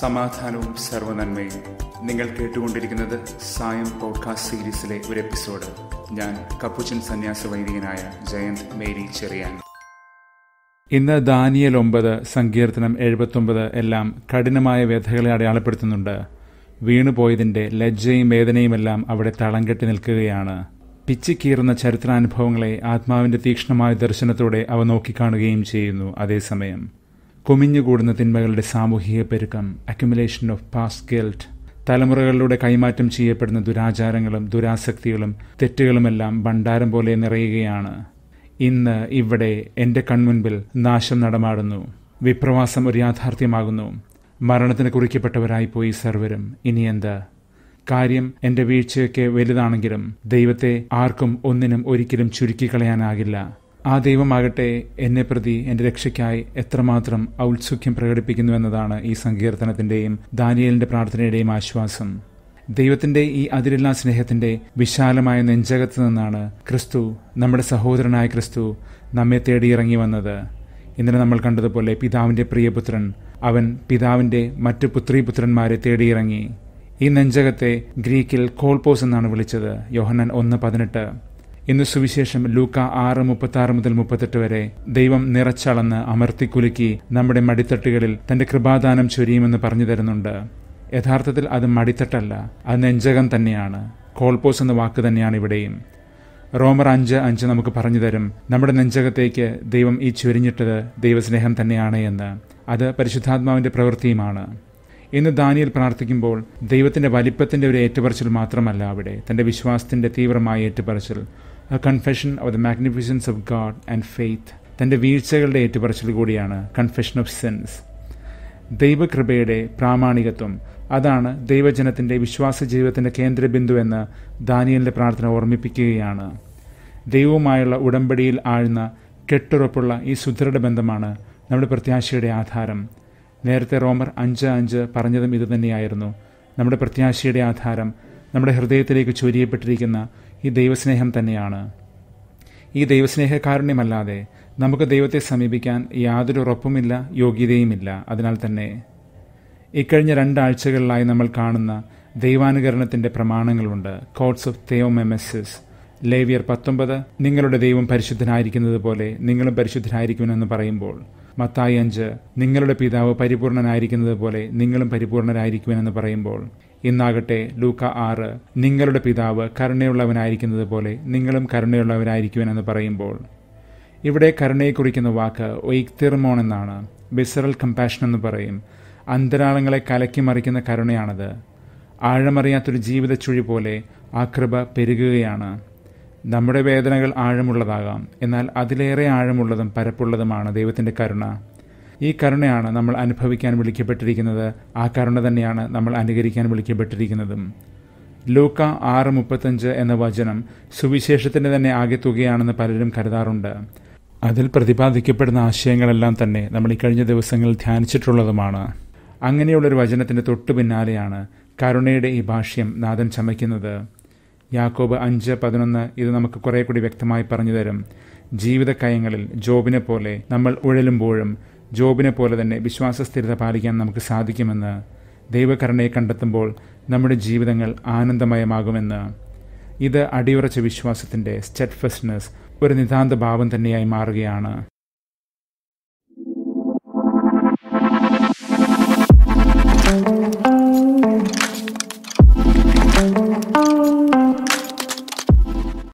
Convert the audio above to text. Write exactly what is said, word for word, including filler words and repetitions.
സമാധാനവും സർവ്വനന്മയും. നിങ്ങൾ കേട്ടുകൊണ്ടിരിക്കുന്നത് സായം പോഡ്കാസ്റ്റ് സീരീസിലെ ഒരു എപ്പിസോഡ്. ഞാൻ കപ്പുച്ചൻ സന്യാസ വൈദികനായ ജയന്ത് മേരി ചെറിയാൻ. ഇന്ന് ദാനിയേൽ ഒമ്പത്, സങ്കീർത്തനം എഴുപത്തൊമ്പത് എല്ലാം കഠിനമായ വ്യഥകളെ അടയാളപ്പെടുത്തുന്നുണ്ട്. വീണുപോയതിന്റെ ലജ്ജയും വേദനയുമെല്ലാം അവിടെ തളം കെട്ടി നിൽക്കുകയാണ്. പിച്ചിക്കീറുന്ന ചരിത്രാനുഭവങ്ങളെ ആത്മാവിന്റെ തീക്ഷ്ണമായ ദർശനത്തോടെ അവ നോക്കിക്കാണുകയും ചെയ്യുന്നു. അതേസമയം കുമിഞ്ഞുകൂടുന്ന തിന്മകളുടെ സാമൂഹിക പെരുക്കം, അക്യുമുലേഷൻ ഓഫ് പാസ്റ്റ് ഗിൽറ്റ്, തലമുറകളിലൂടെ കൈമാറ്റം ചെയ്യപ്പെടുന്ന ദുരാചാരങ്ങളും ദുരാസക്തികളും തെറ്റുകളുമെല്ലാം ഭണ്ഡാരം പോലെ നിറയുകയാണ്. ഇന്ന് ഇവിടെ എൻ്റെ കൺമുൻപിൽ നാശം നടമാടുന്നു. വിപ്രവാസം ഒരു യാഥാർത്ഥ്യമാകുന്നു. മരണത്തിന് കുറിക്കപ്പെട്ടവരായിപ്പോയി സർവരും. ഇനിയെന്ത്? കാര്യം എൻ്റെ വീഴ്ചയൊക്കെ വലുതാണെങ്കിലും ദൈവത്തെ ആർക്കും ഒന്നിനും ഒരിക്കലും ചുരുക്കിക്കളയാനാകില്ല. ആ ദൈവമാകട്ടെ എന്നെ പ്രതി എൻ്റെ രക്ഷയ്ക്കായി എത്രമാത്രം ഔത്സുഖ്യം പ്രകടിപ്പിക്കുന്നു എന്നതാണ് ഈ സങ്കീർത്തനത്തിൻ്റെയും ദാനിയേലിൻ്റെ പ്രാർത്ഥനയുടെയും ആശ്വാസം. ദൈവത്തിൻ്റെ ഈ അതിരില്ലാ സ്നേഹത്തിൻ്റെ വിശാലമായ നെഞ്ചകത്ത് നിന്നാണ് ക്രിസ്തു, നമ്മുടെ സഹോദരനായ ക്രിസ്തു, നമ്മെ തേടിയിറങ്ങി വന്നത്. ഇന്നലെ നമ്മൾ കണ്ടതുപോലെ പിതാവിൻ്റെ പ്രിയപുത്രൻ, അവൻ പിതാവിൻ്റെ മറ്റു പുത്രീപുത്രന്മാരെ തേടിയിറങ്ങി. ഈ നെഞ്ചകത്തെ ഗ്രീക്കിൽ കോൾപോസ് എന്നാണ് വിളിച്ചത്. യോഹന്നാൻ ഒന്ന് പതിനെട്ട്. ഇന്ന് സുവിശേഷം ലൂക്ക ആറ് മുപ്പത്തി ആറ് മുതൽ മുപ്പത്തെട്ട് വരെ ദൈവം നിറച്ചളന്ന് അമർത്തിക്കുലുക്കി നമ്മുടെ മടിത്തട്ടുകളിൽ തന്റെ കൃപാദാനം ചൊരിയുമെന്ന് പറഞ്ഞു തരുന്നുണ്ട്. യഥാർത്ഥത്തിൽ അത് മടിത്തട്ടല്ല, അത് നെഞ്ചകം തന്നെയാണ്. കോൾപോസ് എന്ന വാക്ക് തന്നെയാണ് ഇവിടെയും. റോമർ അഞ്ച് അഞ്ച് നമുക്ക് പറഞ്ഞു തരും നമ്മുടെ നെഞ്ചകത്തേക്ക് ദൈവം ഈ ചൊരിഞ്ഞിട്ടത് ദൈവസ്നേഹം തന്നെയാണ് എന്ന്. അത് പരിശുദ്ധാത്മാവിന്റെ പ്രവൃത്തിയുമാണ്. ഇന്ന് ദാനിയേൽ പ്രാർത്ഥിക്കുമ്പോൾ ദൈവത്തിന്റെ വലിപ്പത്തിന്റെ ഒരു ഏറ്റുപറച്ചിൽ മാത്രമല്ല അവിടെ, തന്റെ വിശ്വാസത്തിന്റെ തീവ്രമായ ഏറ്റുപറച്ചിൽ, a confession of the magnificence of God and faith. തന്റെ വീഴ്ചകളുടെ ഏറ്റുപറച്ചിൽ കൂടിയാണ് കൺഫെഷൻ ഓഫ് സിൻസ്. ദൈവകൃപയുടെ പ്രാമാണികത്വം, അതാണ് ദൈവജനത്തിന്റെ വിശ്വാസ ജീവിതത്തിന്റെ കേന്ദ്രബിന്ദു എന്ന് ദാനിയേലിന്റെ പ്രാർത്ഥന ഓർമ്മിപ്പിക്കുകയാണ്. ദൈവവുമായുള്ള ഉടമ്പടിയിൽ ആഴ്ന്ന കെട്ടുറപ്പുള്ള ഈ സുദൃഢ ബന്ധമാണ് നമ്മുടെ പ്രത്യാശയുടെ ആധാരം. നേരത്തെ റോമർ അഞ്ച് അഞ്ച് പറഞ്ഞതും ഇതുതന്നെയായിരുന്നു. നമ്മുടെ പ്രത്യാശയുടെ ആധാരം നമ്മുടെ ഹൃദയത്തിലേക്ക് ചൊരിയപ്പെട്ടിരിക്കുന്ന ഈ ദൈവസ്നേഹം തന്നെയാണ്. ഈ ദൈവസ്നേഹകാരുണ്യമല്ലാതെ നമുക്ക് ദൈവത്തെ സമീപിക്കാൻ യാതൊരു ഉറപ്പുമില്ല, യോഗ്യതയുമില്ല. അതിനാൽ തന്നെ ഇക്കഴിഞ്ഞ രണ്ടാഴ്ചകളിലായി നമ്മൾ കാണുന്ന ദൈവാനുകരണത്തിന്റെ പ്രമാണങ്ങളുണ്ട്. Chords of തെയോമെമെസിസ്. ലേവ്യർ പത്തൊമ്പത്, നിങ്ങളുടെ ദൈവം പരിശുദ്ധനായിരിക്കുന്നത് പോലെ നിങ്ങളും പരിശുദ്ധരായിരിക്കുമെന്ന് പറയുമ്പോൾ, മത്തായി അഞ്ച്, നിങ്ങളുടെ പിതാവ് പരിപൂർണനായിരിക്കുന്നത് പോലെ നിങ്ങളും പരിപൂർണരായിരിക്കുമെന്ന് പറയുമ്പോൾ, ഇന്നാകട്ടെ ലൂക്ക ആറ്, നിങ്ങളുടെ പിതാവ് കരുണയുള്ളവനായിരിക്കുന്നത് പോലെ നിങ്ങളും കരുണയുള്ളവരായിരിക്കുമെന്ന് പറയുമ്പോൾ, ഇവിടെ കരുണയെ കുറിക്കുന്ന വാക്ക് ഒയ്ക്തിർമോൺ എന്നാണ്. വിസറൽ കമ്പാഷൻ എന്ന് പറയും. അന്തരാളങ്ങളെ കലക്കി മറിക്കുന്ന കരുണയാണത്. ആഴമറിയാത്തൊരു ജീവിത ചുഴി പോലെ ആ കൃപ പെരുകുകയാണ്. നമ്മുടെ വേദനകൾ ആഴമുള്ളതാകാം, എന്നാൽ അതിലേറെ ആഴമുള്ളതും പരപ്പുള്ളതുമാണ് ദൈവത്തിൻ്റെ കരുണ. ഈ കരുണയാണ് നമ്മൾ അനുഭവിക്കാൻ വിളിക്കപ്പെട്ടിരിക്കുന്നത്. ആ കരുണ തന്നെയാണ് നമ്മൾ അനുകരിക്കാൻ വിളിക്കപ്പെട്ടിരിക്കുന്നതും. ലൂക്ക ആറ് മുപ്പത്തഞ്ച് എന്ന വചനം സുവിശേഷത്തിൻ്റെ തന്നെ ആകെ തുകയാണെന്ന് പലരും കരുതാറുണ്ട്. അതിൽ പ്രതിപാദിക്കപ്പെടുന്ന ആശയങ്ങളെല്ലാം തന്നെ നമ്മൾ ഈ കഴിഞ്ഞ ദിവസങ്ങളിൽ ധ്യാനിച്ചിട്ടുള്ളതുമാണ്. അങ്ങനെയുള്ളൊരു വചനത്തിൻ്റെ തൊട്ടു പിന്നാലെയാണ് കരുണയുടെ ഈ ഭാഷ്യം നാഥൻ ചമയ്ക്കുന്നത്. യാക്കോബ് അഞ്ച് പതിനൊന്ന് ഇത് നമുക്ക് കുറെ കൂടി വ്യക്തമായി പറഞ്ഞു തരും. ജീവിതക്കയങ്ങളിൽ ജോബിനെ പോലെ നമ്മൾ ഉഴലുമ്പോഴും ജോബിനെ പോലെ തന്നെ വിശ്വാസസ്ഥിരത പാലിക്കാൻ നമുക്ക് സാധിക്കുമെന്ന്, ദൈവകരുണയെ കണ്ടെത്തുമ്പോൾ നമ്മുടെ ജീവിതങ്ങൾ ആനന്ദമയമാകുമെന്ന്. ഇത് അടിയുറച്ച വിശ്വാസത്തിന്റെ സ്റ്റെഡ്ഫസ്റ്റ്നെസ്, ഒരു നിതാന്ത ഭാവം തന്നെയായി മാറുകയാണ്. Thank you.